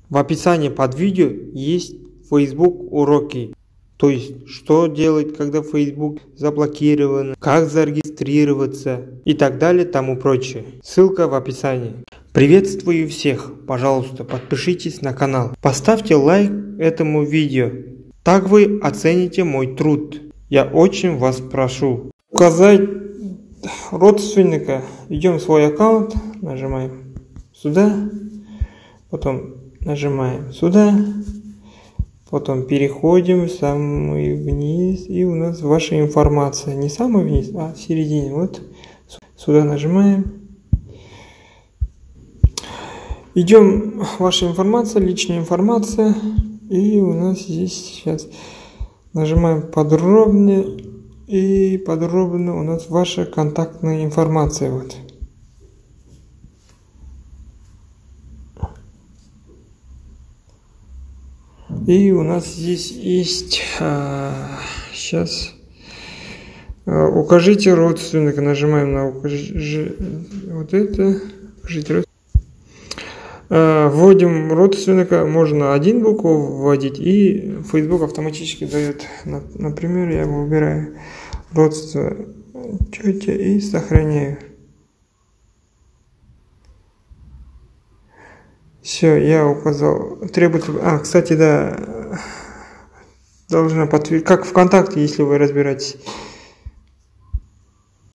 В описании под видео есть Facebook уроки. То есть, что делать, когда Facebook заблокирован, как зарегистрироваться и так далее, тому прочее. Ссылка в описании. Приветствую всех. Пожалуйста, подпишитесь на канал. Поставьте лайк этому видео. Так вы оцените мой труд. Я очень вас прошу. Указать родственника. Идем в свой аккаунт, нажимаем сюда, потом нажимаем сюда, потом переходим самый вниз, и у нас ваша информация. Не самый вниз, а в середине. Вот сюда нажимаем. Идем, ваша информация, личная информация, и у нас здесь сейчас нажимаем подробнее, и подробно у нас ваша контактная информация. Вот. И у нас здесь есть, сейчас, укажите родственника, нажимаем на вот это, укажите родственника. Вводим родственника, можно один букву вводить, и Facebook автоматически дает. Например, я выбираю родство тетя и сохраняю. Все, я указал. Требует. Кстати, да, должна подтвердить. Как ВКонтакте, если вы разбираетесь.